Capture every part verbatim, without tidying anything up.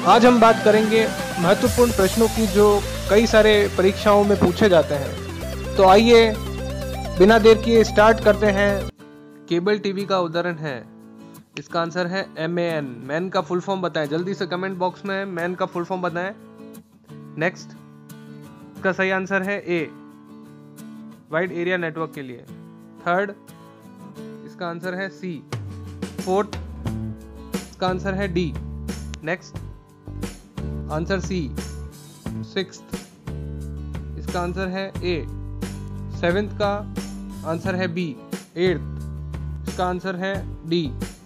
आज हम बात करेंगे महत्वपूर्ण प्रश्नों की जो कई सारे परीक्षाओं में पूछे जाते हैं। तो आइए बिना देर किए स्टार्ट करते हैं। केबल टीवी का उदाहरण है, इसका आंसर है एम ए एन। मैन का फुल फॉर्म बताएं, जल्दी से कमेंट बॉक्स में मैन का फुल फॉर्म बताएं। नेक्स्ट, इसका सही आंसर है ए, वाइड एरिया नेटवर्क के लिए। थर्ड, इसका आंसर है सी। फोर्थ, इसका आंसर है D. Next, answer C. Sixth, इसका आंसर है ए। सेवेंथ का आंसर है बी। एट्थ, इसका आंसर है डी।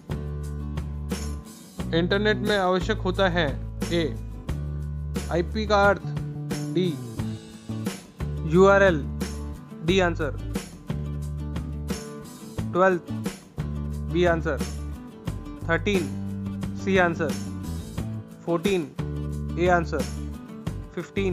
इंटरनेट में आवश्यक होता है ए। आईपी का अर्थ D. URL D answer. Twelfth B answer. Thirteen C answer. Fourteen A answer. Fifteen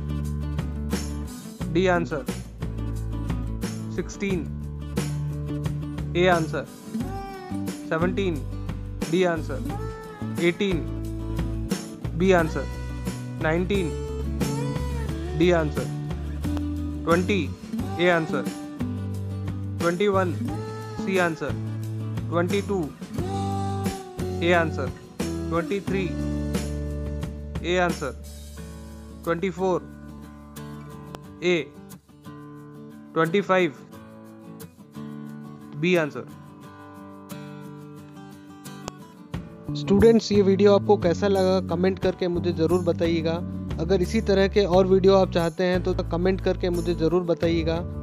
D answer. Sixteen A answer. Seventeen D answer. Eighteen B answer. Nineteen D answer. Twenty A answer. Twenty one C answer. Twenty two A answer. Twenty three A answer. Twenty four A. Twenty five B answer. Students, ये video आपको कैसा लगा comment करके मुझे ज़रूर बताइएगा। अगर इसी तरह के और वीडियो आप चाहते हैं तो कमेंट करके मुझे ज़रूर बताइएगा।